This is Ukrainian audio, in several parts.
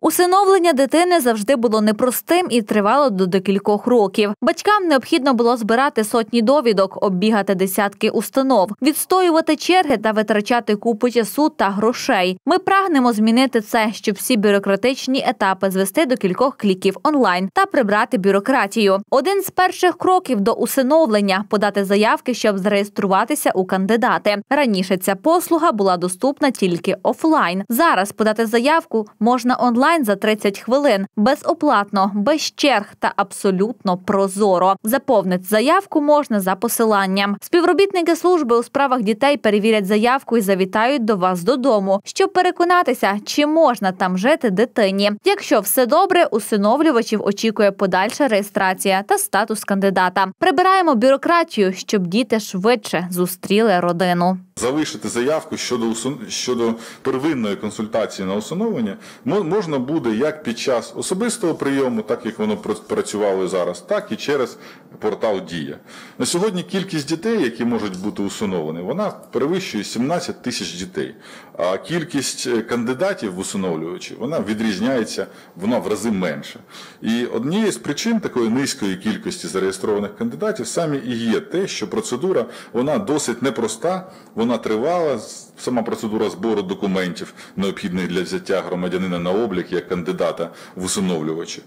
Усиновлення дитини завжди було непростим і тривало до декількох років. Батькам необхідно було збирати сотні довідок, оббігати десятки установ, відстоювати черги та витрачати купу часу та грошей. Ми прагнемо змінити це, щоб всі бюрократичні етапи звести до кількох кліків онлайн та прибрати бюрократію. Один з перших кроків до усиновлення – подати заявки, щоб зареєструватися у кандидати. Раніше ця послуга була доступна тільки офлайн. Зараз подати заявку можна онлайн за 30 хвилин, безоплатно, без черг та абсолютно прозоро. Заповнити заявку можна за посиланням. Співробітники служби у справах дітей перевірять заявку і завітають до вас додому, щоб переконатися, чи можна там жити дитині. Якщо все добре, усиновлювачів очікує подальша реєстрація та статус кандидата. Прибираємо бюрократію, щоб діти швидше зустріли родину. Залишити заявку щодо первинної консультації на усиновлення можна буде як під час особистого прийому, так як воно працювало зараз, так і через портал «Дія». На сьогодні кількість дітей, які можуть бути усиновлені, вона перевищує 17 тисяч дітей. А кількість кандидатів в усиновлювачі, вона відрізняється, вона в рази менша. І однією з причин такої низької кількості зареєстрованих кандидатів саме і є те, що процедура, вона досить непроста, вона тривала, сама процедура збору документів, необхідних для взяття громадянина на облік як кандидата в усиновлювачі.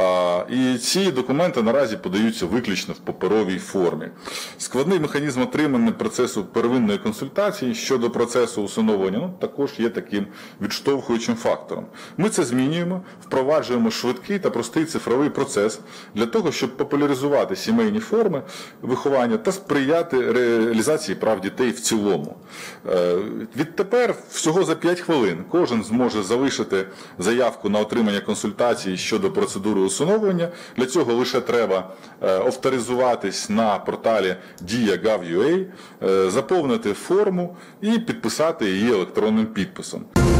І ці документи наразі подаються виключно в паперовій формі. Складний механізм отримання процесу первинної консультації щодо процесу усиновлення також є таким відштовхуючим фактором. Ми це змінюємо, впроваджуємо швидкий та простий цифровий процес для того, щоб популяризувати сімейні форми виховання та сприяти реалізації прав дітей в цілому. Відтепер всього за 5 хвилин кожен зможе залишити заявку на отримання консультації щодо процедури усиновлення. Для цього лише треба авторизуватись на порталі dia.gov.ua, заповнити форму і підписати її електронним підписом.